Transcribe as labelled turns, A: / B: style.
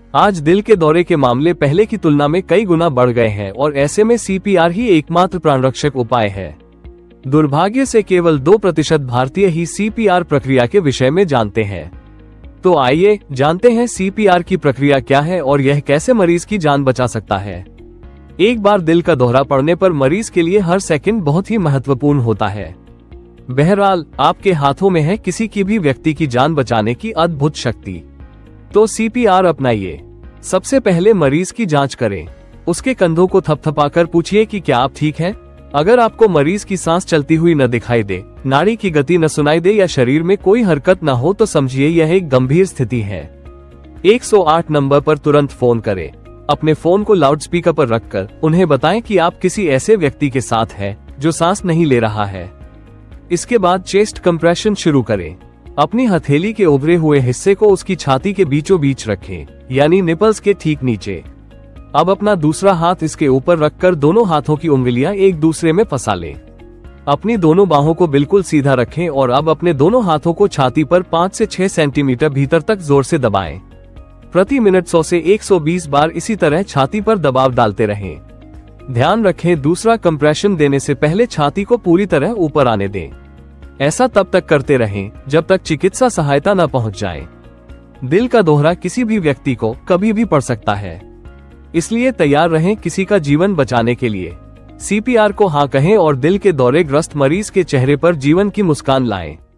A: आज दिल के दौरे के मामले पहले की तुलना में कई गुना बढ़ गए हैं और ऐसे में CPR ही एकमात्र प्राणरक्षक उपाय है। दुर्भाग्य से केवल 2% भारतीय ही CPR प्रक्रिया के विषय में जानते हैं। तो आइए जानते हैं CPR की प्रक्रिया क्या है और यह कैसे मरीज की जान बचा सकता है। एक बार दिल का दौरा पड़ने पर मरीज के लिए हर सेकंड बहुत ही महत्वपूर्ण होता है। बहरहाल आपके हाथों में है किसी की भी व्यक्ति की जान बचाने की अद्भुत शक्ति। तो CPR अपनाइए। सबसे पहले मरीज की जांच करें। उसके कंधों को थपथपाकर पूछिए कि क्या आप ठीक हैं? अगर आपको मरीज की सांस चलती हुई न दिखाई दे, नाड़ी की गति न सुनाई दे या शरीर में कोई हरकत न हो तो समझिए यह एक गंभीर स्थिति है। 108 नंबर पर तुरंत फोन करें। अपने फोन को लाउडस्पीकर पर रखकर उन्हें बताएं कि आप किसी ऐसे व्यक्ति के साथ हैं जो सांस नहीं ले रहा है। इसके बाद चेस्ट कंप्रेशन शुरू करें। अपनी हथेली के उभरे हुए हिस्से को उसकी छाती के बीचों बीच रखें, यानी निपल्स के ठीक नीचे। अब अपना दूसरा हाथ इसके ऊपर रखकर दोनों हाथों की उंगलियां एक दूसरे में फंसा लें। अपनी दोनों बाहों को बिल्कुल सीधा रखें और अब अपने दोनों हाथों को छाती पर 5 से 6 सेंटीमीटर भीतर तक जोर से दबाएं। प्रति मिनट 100 से 120 बार इसी तरह छाती पर दबाव डालते रहें। ध्यान रखें, दूसरा कंप्रेशन देने से पहले छाती को पूरी तरह ऊपर आने दें। ऐसा तब तक करते रहें जब तक चिकित्सा सहायता न पहुंच जाए। दिल का दोहरा किसी भी व्यक्ति को कभी भी पड़ सकता है, इसलिए तैयार रहें किसी का जीवन बचाने के लिए। CPR को हाँ कहें और दिल के दौरे ग्रस्त मरीज के चेहरे पर जीवन की मुस्कान लाएं।